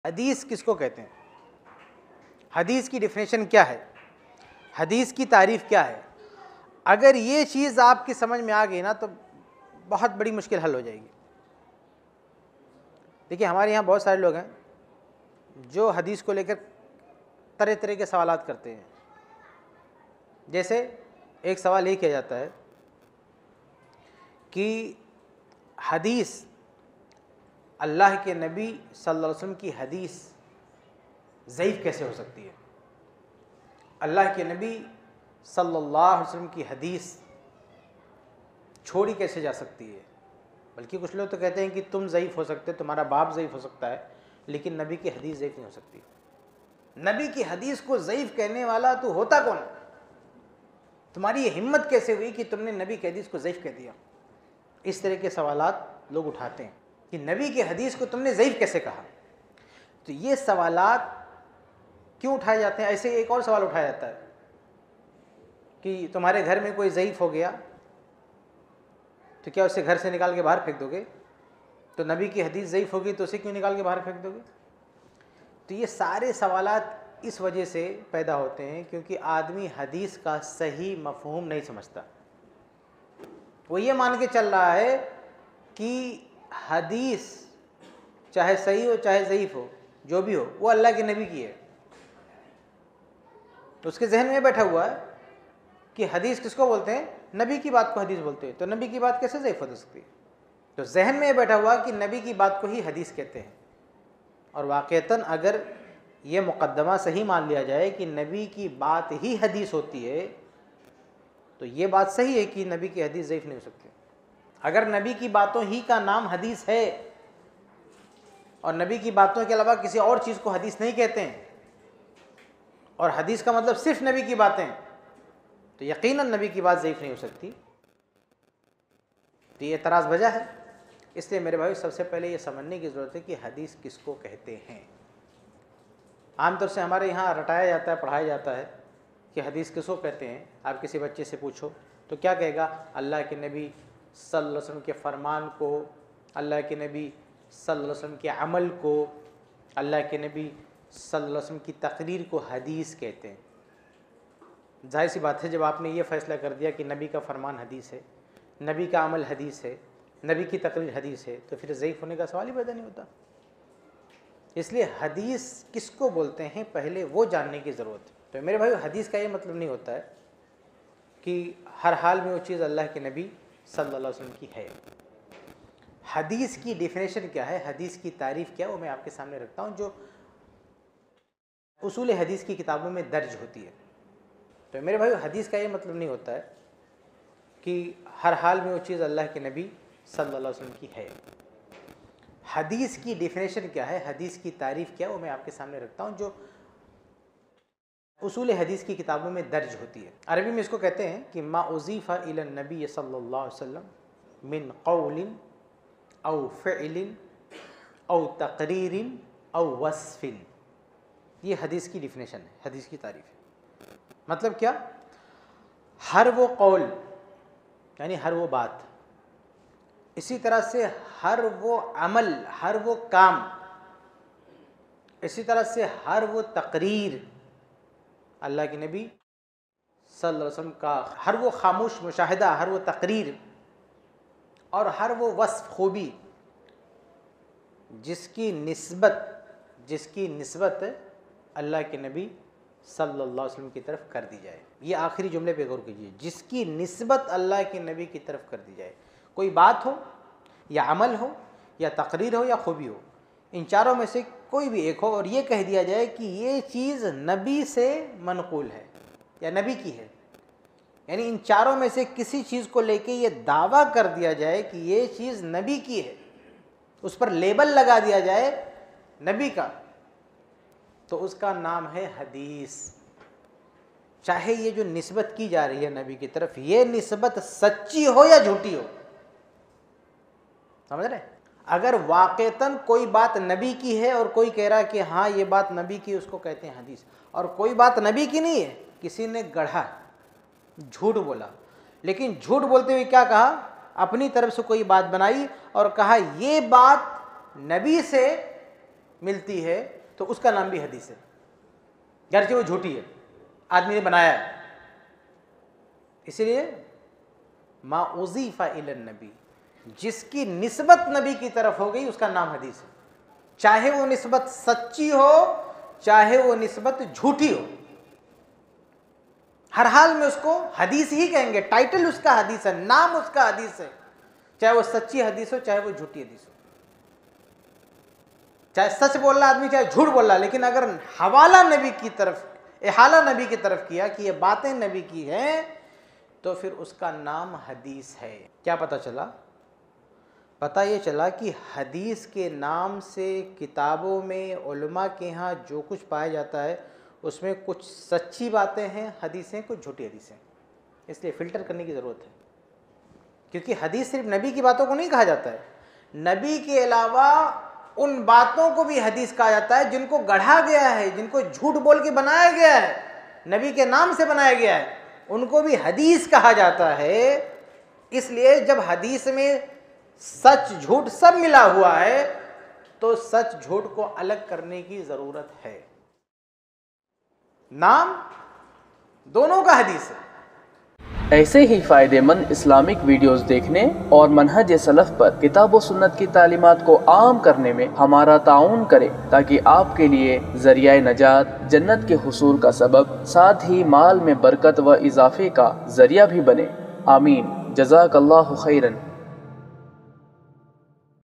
حدیث کس کو کہتے ہیں؟ حدیث کی ڈیفینیشن کیا ہے؟ حدیث کی تعریف کیا ہے؟ اگر یہ چیز آپ کی سمجھ میں آ گئی نا تو بہت بڑی مشکل حل ہو جائے گی۔ دیکھیے ہمارے یہاں بہت سارے لوگ ہیں جو حدیث کو لے کر طرح طرح کے سوالات کرتے ہیں۔ جیسے ایک سوال یہ کیا جاتا ہے کہ حدیث اللہ کے نبی صلی اللہ علیہ وسلم کی حدیث ضعیف کیسے ہو سکتی ہے؟ اللہ کے نبی صلی اللہ علیہ وسلم کی حدیث چھوڑی کیسے جا سکتی ہے؟ بلکہ کچھ لوگ تو کہتے ہیں کہ تم ضعیف ہو سکتے، تمہارا باپ ضعیف ہو سکتا ہے، لیکن نبی کی حدیث ضعیف نہیں ہو سکتی۔ نبی کی حدیث کو ضعیف کہنے والا تو ہوتا کون؟ تمہاری یہ ہمت کیسے ہوئی کہ تم نے نبی کی حدیث کو ضعیف کہہ دیا؟ اس طرح کے سوالات لوگ اٹھاتے ہیں کہ نبی کی حدیث کو تم نے ضعیف کیسے کہا؟ تو یہ سوالات کیوں اٹھائے جاتے ہیں؟ ایسے ایک اور سوال اٹھایا جاتا ہے کہ تمہارے گھر میں کوئی ضعیف ہو گیا تو کیا اسے گھر سے نکال کے باہر پھینک دو گے؟ تو نبی کی حدیث ضعیف ہوگی تو اسے کیوں نکال کے باہر پھینک دو گے؟ تو یہ سارے سوالات اس وجہ سے پیدا ہوتے ہیں کیونکہ آدمی حدیث کا صحیح مفہوم نہیں سمجھتا۔ وہ یہ مان کے چل رہا ہے کہ حدیث چاہے صحیح ہو چاہے ضعیف ہو، جو بھی ہو، وہ اللہ کے نبی کی ہے۔ تو اس کے ذہن میں بیٹھا ہوا ہے کہ حدیث کس کو بولتے ہیں؟ نبی کی بات کو حدیث بولتے ہیں، تو نبی کی بات کیسے ضعیف ہو سکتی ہے؟ تو ذہن میں بیٹھا ہوا کہ نبی کی بات کو ہی حدیث کہتے ہیں، اور واقعتاً اگر یہ مقدمہ صحیح مان لیا جائے کہ نبی کی بات ہی حدیث ہوتی ہے تو یہ بات صحیح ہے کہ نبی کی حدیث ضعیف نہیں ہو سکتی۔ اگر نبی کی باتوں ہی کا نام حدیث ہے اور نبی کی باتوں کے علاوہ کسی اور چیز کو حدیث نہیں کہتے ہیں اور حدیث کا مطلب صرف نبی کی باتیں، تو یقیناً نبی کی بات ضعیف نہیں ہو سکتی۔ تو یہ اعتراض وجہ ہے۔ اس لیے میرے بھائی سب سے پہلے یہ سمجھنے کی ضرورت ہے کہ حدیث کس کو کہتے ہیں۔ عام طور سے ہمارے یہاں رٹایا جاتا ہے، پڑھایا جاتا ہے کہ حدیث کس کو کہتے ہیں۔ آپ کسی بچے سے پوچھو تو کیا کہے گا؟ اللہ کے نبی صلی اللہ علیہ وسلم کے فرمان کو، اللہ کے نبی صلی اللہ علیہ وسلم کے عمل کو، اللہ کے نبی صلی اللہ علیہ وسلم کی تقریر کو حدیث کہتے ہیں۔ ظاہر سی بات ہے جب آپ نے یہ فیصلہ کر دیا کہ نبی کا فرمان حدیث ہے، نبی کا عمل حدیث ہے، نبی کی تقریر حدیث ہے، تو پھر ضعیف ہونے کا سوال ہی پیدا نہیں ہوتا۔ اس لیے حدیث کس کو بولتے ہیں پہلے وہ جاننے کی ضرورت ہے۔ تو میرے بھائی حدیث کا یہ مطلب نہیں ہوتا ہے کہ ہر حال میں وہ چیز اللہ کے نبی صلی اللہ علیہ وسلم کی ہے۔ حدیث کی ڈیفینیشن کیا ہے، حدیث کی تعریف کیا ہے، وہ میں آپ کے سامنے رکھتا ہوں جو اصول حدیث کی کتابوں میں درج ہوتی ہے۔ تو میرے بھائی حدیث کا یہ مطلب نہیں ہوتا ہے کہ ہر حال میں وہ چیز اللہ کے نبی صلی اللہ علیہ وسلم کی ہے۔ حدیث کی ڈیفینیشن کیا ہے، حدیث کی تعریف کیا ہے، وہ میں آپ کے سامنے رکھتا ہوں جو اصول حدیث کی کتابوں میں درج ہوتی ہے۔ عربی میں اس کو کہتے ہیں کہ ما اضیف الی النبی صلی اللہ علیہ وسلم من قول او فعل او تقریر او وصف۔ یہ حدیث کی ڈیفینیشن ہے، حدیث کی تعریف ہے۔ مطلب کیا؟ ہر وہ قول یعنی ہر وہ بات، اسی طرح سے ہر وہ عمل، ہر وہ کام، اسی طرح سے ہر وہ تقریر اللہ کے نبی صلی اللہ علیہ وسلم کا، ہر وہ خاموش مشاہدہ، ہر وہ تقریر اور ہر وہ وصف، خوبی جس کی نسبت اللہ کے نبی صلی اللہ علیہ وسلم کی طرف کر دی جائے۔ یہ آخری جملے پہ غور کیجیے، جس کی نسبت اللہ کے نبی کی طرف کر دی جائے۔ کوئی بات ہو یا عمل ہو یا تقریر ہو یا خوبی ہو، ان چاروں میں سے کوئی بھی ایک ہو اور یہ کہہ دیا جائے کہ یہ چیز نبی سے منقول ہے یا نبی کی ہے، یعنی ان چاروں میں سے کسی چیز کو لے کے یہ دعویٰ کر دیا جائے کہ یہ چیز نبی کی ہے، اس پر لیبل لگا دیا جائے نبی کا، تو اس کا نام ہے حدیث۔ چاہے یہ جو نسبت کی جا رہی ہے نبی کی طرف، یہ نسبت سچی ہو یا جھوٹی ہو، سمجھ رہے ہیں؟ اگر واقعتاً کوئی بات نبی کی ہے اور کوئی کہہ رہا ہے کہ ہاں یہ بات نبی کی، اس کو کہتے ہیں حدیث، اور کوئی بات نبی کی نہیں ہے، کسی نے گڑھا، جھوٹ بولا، لیکن جھوٹ بولتے ہوئے کیا کہا؟ اپنی طرف سے کوئی بات بنائی اور کہا یہ بات نبی سے ملتی ہے تو اس کا نام بھی حدیث ہے، گرچہ وہ جھوٹی ہے، آدمی نے بنایا ہے۔ اسی لیے ما اضیف الی النبی، جس کی نسبت نبی کی طرف ہو گئی اس کا نام حدیث ہے، چاہے وہ نسبت سچی ہو چاہے وہ نسبت جھوٹی ہو، ہر حال میں اس کو حدیث ہی کہیں گے، ٹائٹل اس کا حدیث ہے، نام اس کا حدیث ہے، چاہے وہ سچی حدیث ہو چاہے وہ جھوٹی حدیث ہو، چاہے سچ بول رہا آدمی چاہے جھوٹ بول رہا، لیکن اگر حوالہ نبی کی طرف، احالہ نبی کی طرف کیا کہ یہ باتیں نبی کی ہیں، تو پھر اس کا نام حدیث ہے۔ کیا پتہ چلا؟ پتہ یہ چلا کہ حدیث کے نام سے کتابوں میں علماء کے ہاں جو کچھ پایا جاتا ہے اس میں کچھ سچی باتیں ہیں حدیثیں، کچھ جھوٹی حدیثیں، اس لیے فلٹر کرنے کی ضرورت ہے، کیونکہ حدیث صرف نبی کی باتوں کو نہیں کہا جاتا ہے، نبی کے علاوہ ان باتوں کو بھی حدیث کہا جاتا ہے جن کو گڑھا گیا ہے، جن کو جھوٹ بول کے بنایا گیا ہے، نبی کے نام سے بنایا گیا ہے، ان کو بھی حدیث کہا جاتا ہے۔ اس لیے جب حدیث میں سچ جھوٹ سب ملا ہوا ہے تو سچ جھوٹ کو الگ کرنے کی ضرورت ہے، نام دونوں کا حدیث ہے۔ ایسے ہی فائدہ مند اسلامک ویڈیوز دیکھنے اور منہج سلف پر کتاب و سنت کی تعلیمات کو عام کرنے میں ہمارا تعاون کریں، تاکہ آپ کے لیے ذریعہ نجات، جنت کے حصول کا سبب، ساتھ ہی مال میں برکت و اضافے کا ذریعہ بھی بنے۔ آمین۔ جزاک اللہ خیرن۔